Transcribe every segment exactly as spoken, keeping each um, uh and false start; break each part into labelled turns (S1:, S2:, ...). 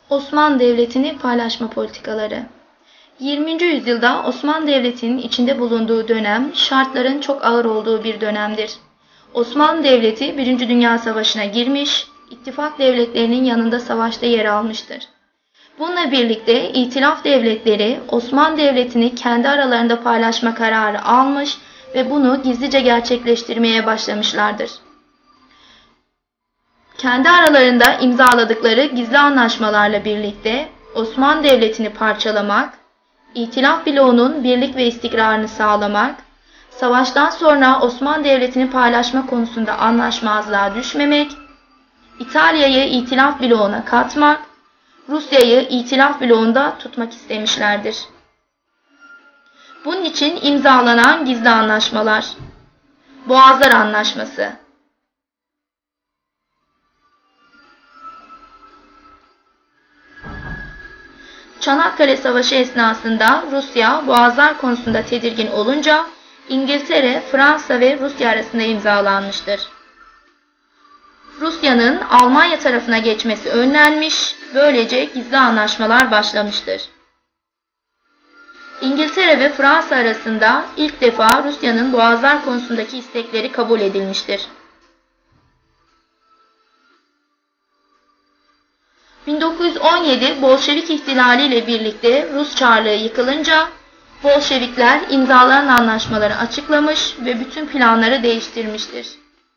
S1: Osmanlı Devleti'ni paylaşma politikaları. yirminci yüzyılda Osmanlı Devleti'nin içinde bulunduğu dönem şartların çok ağır olduğu bir dönemdir. Osmanlı Devleti Birinci Dünya Savaşı'na girmiş, ittifak devletlerinin yanında savaşta yer almıştır. Bununla birlikte İtilaf devletleri Osmanlı Devleti'ni kendi aralarında paylaşma kararı almış ve bunu gizlice gerçekleştirmeye başlamışlardır. Kendi aralarında imzaladıkları gizli anlaşmalarla birlikte Osmanlı Devleti'ni parçalamak, İtilaf bloğunun birlik ve istikrarını sağlamak, savaştan sonra Osmanlı Devleti'ni paylaşma konusunda anlaşmazlığa düşmemek, İtalya'yı İtilaf bloğuna katmak, Rusya'yı İtilaf bloğunda tutmak istemişlerdir. Bunun için imzalanan gizli anlaşmalar. Boğazlar Anlaşması. Çanakkale Savaşı esnasında Rusya Boğazlar konusunda tedirgin olunca İngiltere, Fransa ve Rusya arasında imzalanmıştır. Rusya'nın Almanya tarafına geçmesi önlenmiş, böylece gizli anlaşmalar başlamıştır. İngiltere ve Fransa arasında ilk defa Rusya'nın Boğazlar konusundaki istekleri kabul edilmiştir. bin dokuz yüz on yedi Bolşevik ihtilali ile birlikte Rus Çarlığı yıkılınca Bolşevikler imzalanan anlaşmaları açıklamış ve bütün planları değiştirmiştir.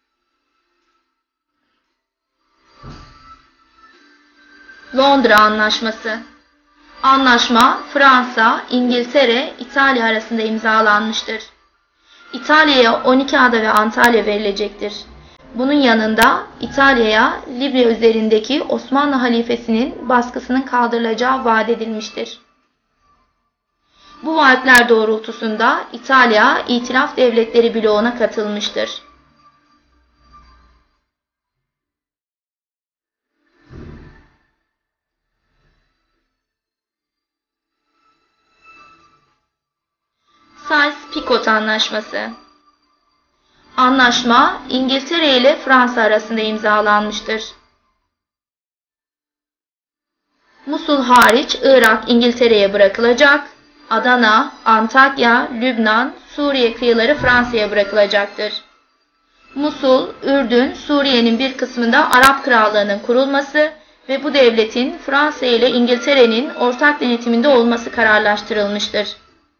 S1: Londra Anlaşması. Anlaşma Fransa, İngiltere, İtalya arasında imzalanmıştır. İtalya'ya on iki ada ve Antalya verilecektir. Bunun yanında İtalya'ya Libya üzerindeki Osmanlı halifesinin baskısının kaldırılacağı vaat edilmiştir. Bu vaatler doğrultusunda İtalya, İtilaf Devletleri bloğuna katılmıştır. Sykes-Picot Anlaşması. Anlaşma İngiltere ile Fransa arasında imzalanmıştır. Musul hariç Irak İngiltere'ye bırakılacak, Adana, Antakya, Lübnan, Suriye kıyıları Fransa'ya bırakılacaktır. Musul, Ürdün, Suriye'nin bir kısmında Arap Krallığı'nın kurulması ve bu devletin Fransa ile İngiltere'nin ortak denetiminde olması kararlaştırılmıştır.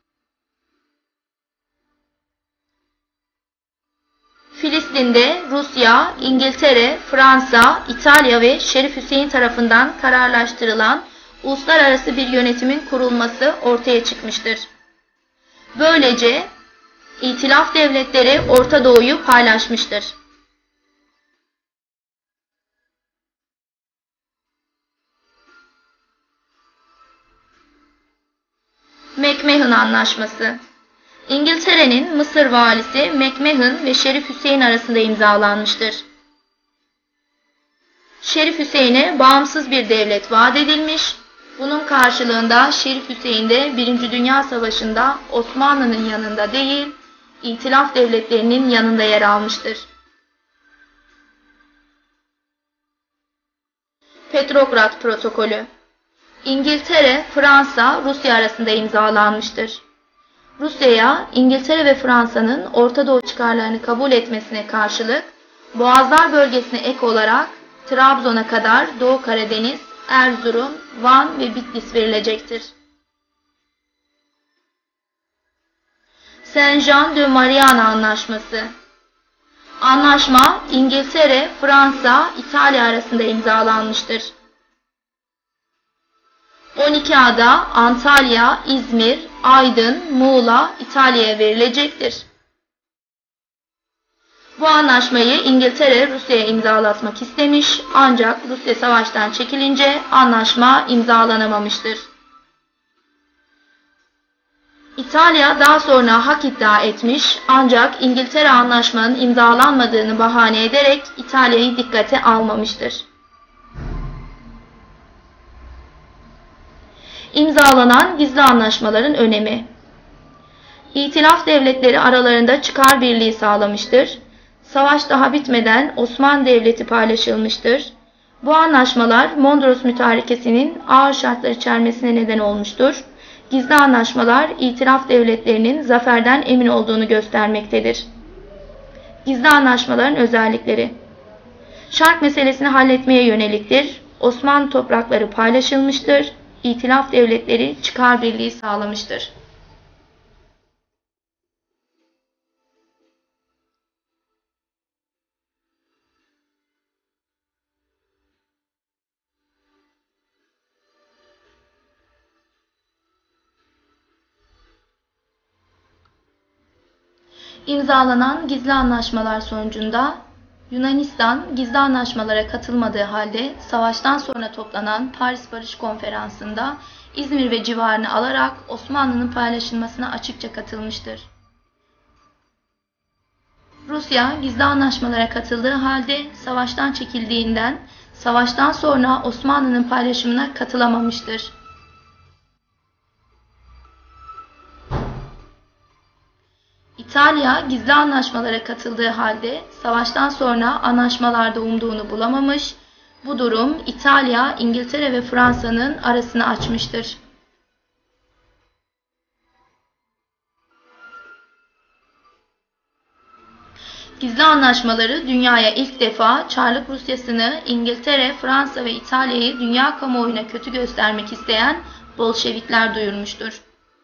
S1: Filistin'de Rusya, İngiltere, Fransa, İtalya ve Şerif Hüseyin tarafından kararlaştırılan uluslararası bir yönetimin kurulması ortaya çıkmıştır. Böylece İtilaf devletleri Orta Doğu'yu paylaşmıştır. McMahon Anlaşması. İngiltere'nin Mısır valisi McMahon ve Şerif Hüseyin arasında imzalanmıştır. Şerif Hüseyin'e bağımsız bir devlet vaat edilmiş, bunun karşılığında Şerif Hüseyin de Birinci Dünya Savaşı'nda Osmanlı'nın yanında değil, İtilaf devletlerinin yanında yer almıştır. Petrograd Protokolü. İngiltere, Fransa, Rusya arasında imzalanmıştır. Rusya'ya İngiltere ve Fransa'nın Orta Doğu çıkarlarını kabul etmesine karşılık Boğazlar bölgesine ek olarak Trabzon'a kadar Doğu Karadeniz, Erzurum, Van ve Bitlis verilecektir. Saint-Jean de Mariana Anlaşması. Anlaşma İngiltere, Fransa, İtalya arasında imzalanmıştır. on iki ada Antalya, İzmir, Aydın, Muğla, İtalya'ya verilecektir. Bu anlaşmayı İngiltere Rusya'ya imzalatmak istemiş ancak Rusya savaştan çekilince anlaşma imzalanamamıştır. İtalya daha sonra hak iddia etmiş ancak İngiltere anlaşmanın imzalanmadığını bahane ederek İtalya'yı dikkate almamıştır. İmzalanan gizli anlaşmaların önemi. İtilaf devletleri aralarında çıkar birliği sağlamıştır. Savaş daha bitmeden Osmanlı Devleti paylaşılmıştır. Bu anlaşmalar Mondros Mütarekesi'nin ağır şartlar içermesine neden olmuştur. Gizli anlaşmalar itilaf devletlerinin zaferden emin olduğunu göstermektedir. Gizli anlaşmaların özellikleri: Şark meselesini halletmeye yöneliktir. Osmanlı toprakları paylaşılmıştır. İtilaf devletleri çıkar birliği sağlamıştır. İmzalanan gizli anlaşmalar sonucunda Yunanistan gizli anlaşmalara katılmadığı halde savaştan sonra toplanan Paris Barış Konferansı'nda İzmir ve civarını alarak Osmanlı'nın paylaşılmasına açıkça katılmıştır. Rusya gizli anlaşmalara katıldığı halde savaştan çekildiğinden savaştan sonra Osmanlı'nın paylaşımına katılamamıştır. İtalya gizli anlaşmalara katıldığı halde savaştan sonra anlaşmalarda umduğunu bulamamış, bu durum İtalya, İngiltere ve Fransa'nın arasını açmıştır. Gizli anlaşmaları dünyaya ilk defa Çarlık Rusyası'nı, İngiltere, Fransa ve İtalya'yı dünya kamuoyuna kötü göstermek isteyen Bolşevikler duyurmuştur.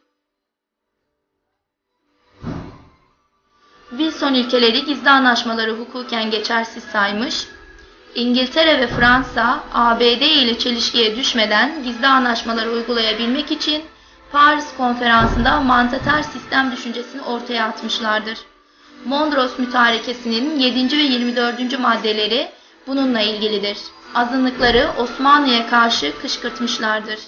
S1: Wilson ilkeleri gizli anlaşmaları hukuken geçersiz saymış, İngiltere ve Fransa, A B D ile çelişkiye düşmeden gizli anlaşmaları uygulayabilmek için Paris Konferansı'nda mandater sistem düşüncesini ortaya atmışlardır. Mondros Mütarekesi'nin yedinci ve yirmi dördüncü maddeleri bununla ilgilidir. Azınlıkları Osmanlı'ya karşı kışkırtmışlardır.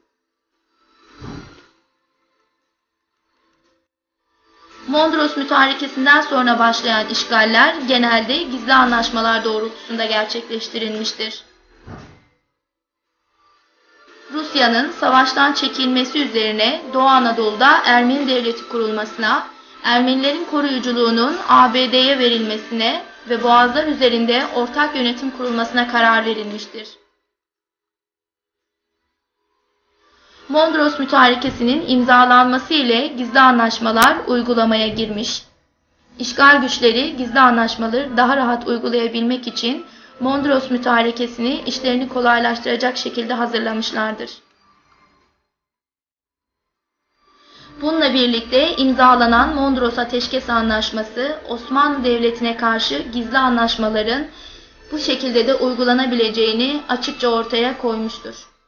S1: Mondros Mütarekesi'nden sonra başlayan işgaller genelde gizli anlaşmalar doğrultusunda gerçekleştirilmiştir. Rusya'nın savaştan çekilmesi üzerine Doğu Anadolu'da Ermeni devleti kurulmasına, Ermenilerin koruyuculuğunun A B D'ye verilmesine ve Boğazlar üzerinde ortak yönetim kurulmasına karar verilmiştir. Mondros Mütarekesi'nin imzalanması ile gizli anlaşmalar uygulamaya girmiş. İşgal güçleri gizli anlaşmaları daha rahat uygulayabilmek için Mondros Mütarekesi'ni işlerini kolaylaştıracak şekilde hazırlamışlardır. Bununla birlikte imzalanan Mondros Ateşkes Anlaşması, Osmanlı Devleti'ne karşı gizli anlaşmaların bu şekilde de uygulanabileceğini açıkça ortaya koymuştur.